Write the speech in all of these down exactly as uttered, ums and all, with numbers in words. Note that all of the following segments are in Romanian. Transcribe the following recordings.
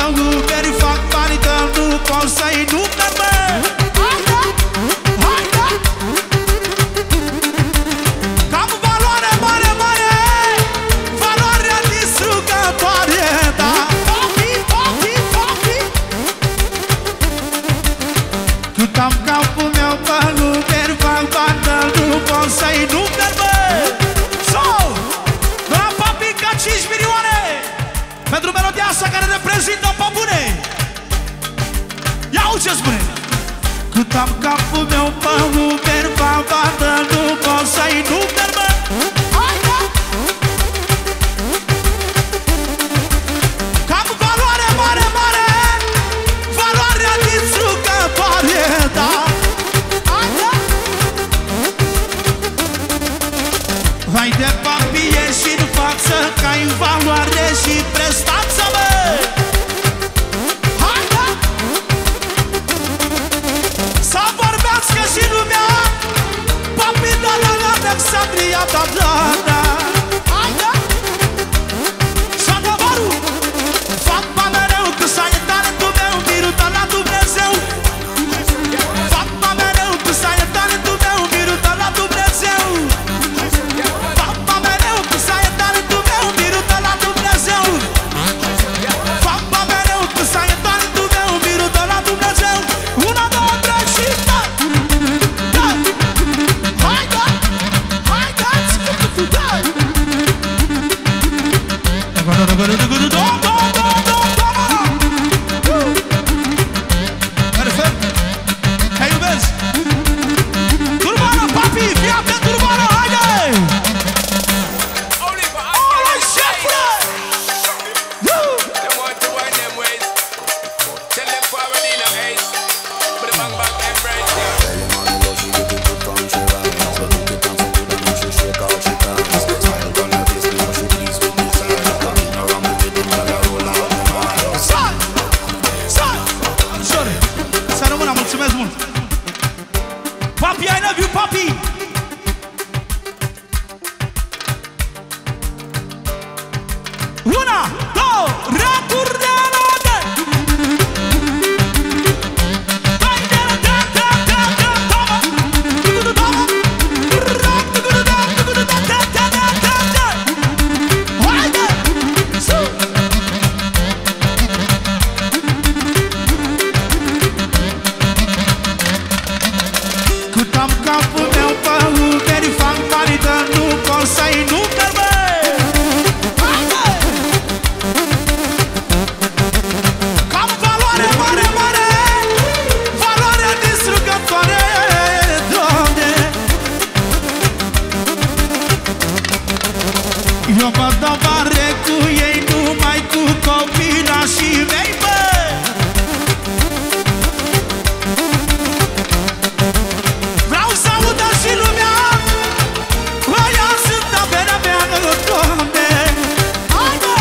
Uberi, fac bani, că nu pot să-i număr, bă. Haide, haide. Cam valoare mare, mare, valoarea distrugătoare, da. Popi, popi, popi. Cât am capul meu pe Uberi, fac bani, că nu pot să-i număr, bă. cinci milioane pentru melodia asta care reprezintă pe bune. Ia-o ce spune. Cât am capul meu pe Uberi, fac bani, nu pot să-i număr, bă. Haide! Cam valoare mare, mare, valoarea distrugătoare, da. Haide! Vai de papie și-n față, că ai valoare și prestanță, bă. Haide! Să vorbească și lumea, papii de la Alexandria, da, da, da. Haide! Și adevărul, fac bani mereu, că să ai talentul meu, mirul de la Dumnezeu. Fac bani mereu, că să ai talentul meu, mirul de la Dumnezeu. Fac bani mereu, că să ai talentul meu, mirul de la Dumnezeu. Fac bani mereu, că să ai talentul meu, mirul de la Dumnezeu. Una, două, trei și da! Da! Haide! Haideți! Da! Perfect! Te iubesc! Turbană, papi! Fii atent, turbană! Haide! Ăla-i șefule! Să rămână, mulțumesc mult! Papi, I love you, papi! Una, două, raturi de alade! Haide! Cât am capul meu pe Uberi, fac bani, că nu pot să-i număr, bă. Haide! Cam valoare mare, mare, valoarea distrugătoare, Doamne. Eu mă dau mare cu ei, numai cu copilașii mei, bă. Vreau să audă și lumea, ăia sunt averea mea, Doamne. Haide!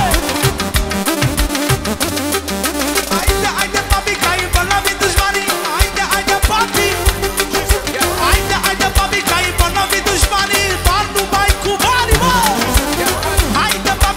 Haide, haide, papi, că ai îmbolnăvit dușmanii. Haide, haide, papi. Haide, haide, papi, că ai îmbolnăvit dușmanii. Doar numai cu banii, mă. Haide, papi.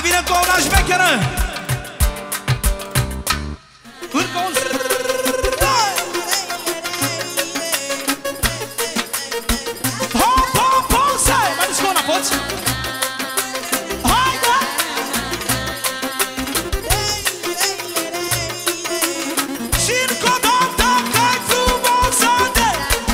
vine cu una șmecheră. Încă un... Hop, hop, hop, stai! Mai duci cu una, poți? Haide! Și încă o dată că-i frumoasă de...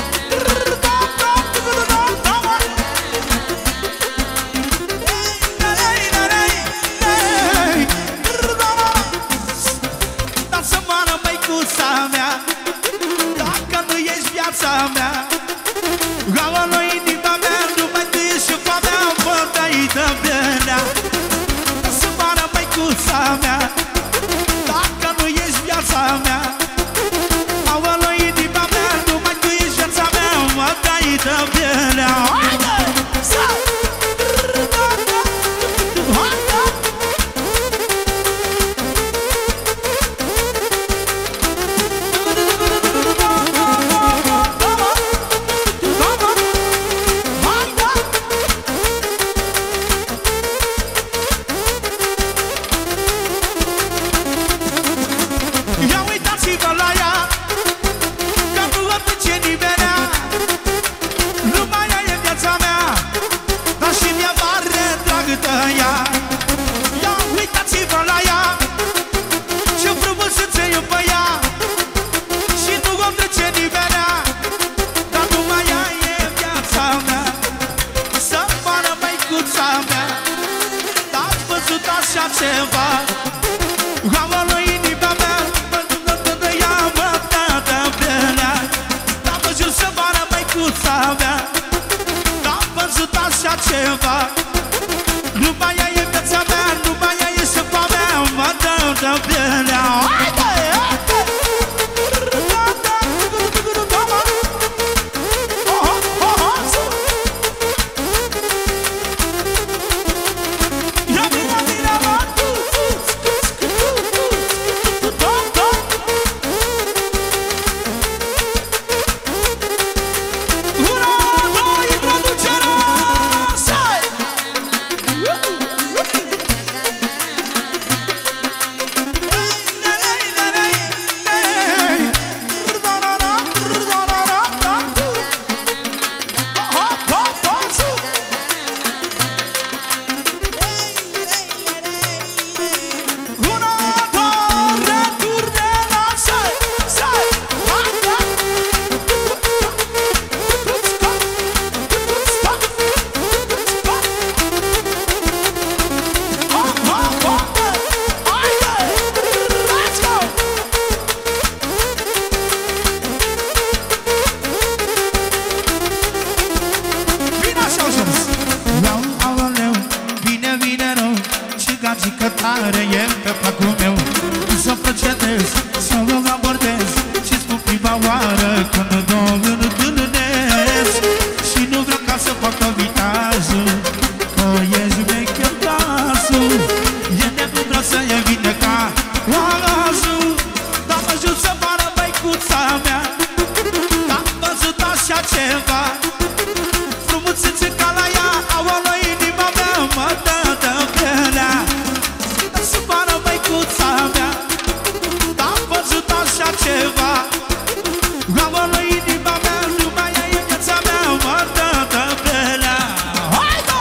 Dați-mă-nă, măicuța mea, dacă nu ești viața mea. Gălă-nă inima mea, numai tu ești șufa mea, mă dai de venea. Dați-mă-nă, măicuța mea, dacă nu ești viața mea. Gălă-nă inima mea, numai tu ești viața mea, mă dai de venea. Haide! Stai! Ceva Gălă-nă inima mea, mă ia, mă dă de venea. N-am văzut să moară măicuța mea, n-am văzut așa ceva. Numai ea e viața mea, numai ea e șefa mea, mă dă de venea. Haide! Gagică tare e pe placul meu, să procedez, să mă abordez și spun prima oară când domnul întâlnesc. Și nu vreau ca să fac vitazul, că ești vechiul glasul. E nebun, vreau să e vine ca oazul. Dar mă ajut să moară măicuța mea, n-am văzut așa ceva. Frumusețe ca la ea, aolă inima mea, mă dă de venea. Măicuța mea, n-am văzut așa ceva. Gălă-nă inima mea, numai ea e viața mea, mă dă de venea. Haide!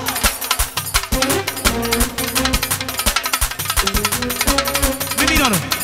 Milano.